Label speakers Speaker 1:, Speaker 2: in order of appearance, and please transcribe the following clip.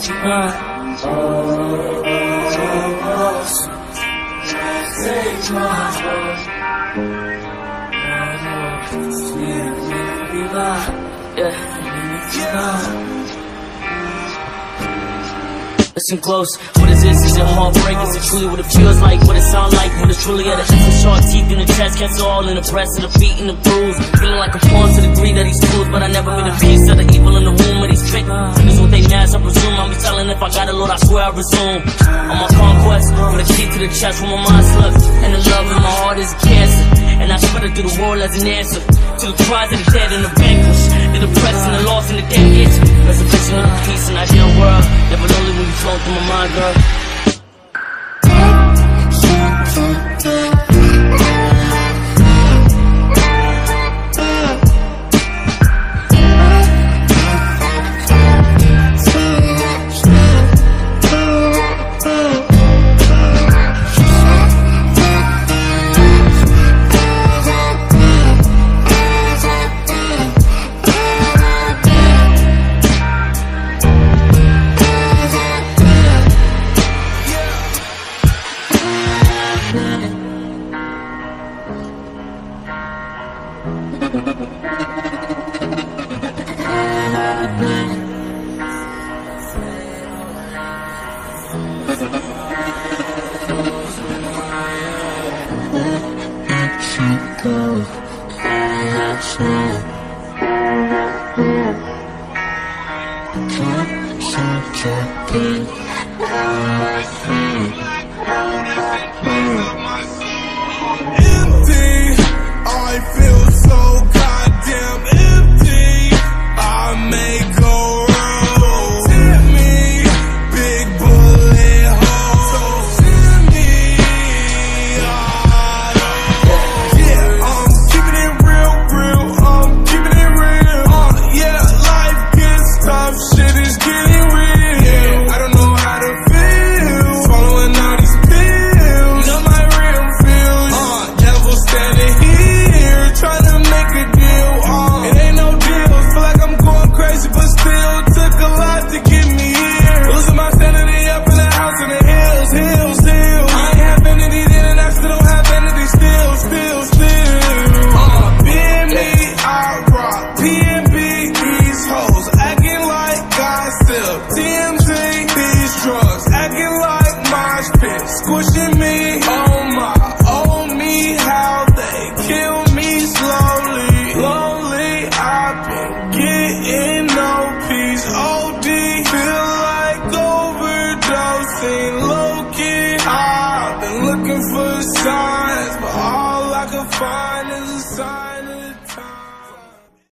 Speaker 1: Take my heart. Listen close, what is this? Is it heartbreak? Is it truly what it feels like? What it sound like? What it's truly at? It's sharp teeth in the chest, cats all in the press of the beat and the bruise. Feeling like a pawn to the greed of these fools, but I never been a piece of the evil in the womb of these fake. Is what they mask, I presume. I'll be telling if I got a Lord, I swear I resume. On my conquest, for the key to the chest when my mind slips, and the love in my heart is cancer. And I spread it through the world as an answer to the cries of the dead and the vanquished, the depressed and the lost and the dead itch. Resurrection of the peace and ideal world. Never lonely when you flow through my mind, girl.
Speaker 2: Squishing me, oh me, how they kill me slowly. Lonely, I've been getting no peace. OD, feel like overdosing. Low-key, I've been looking for signs, but all I could find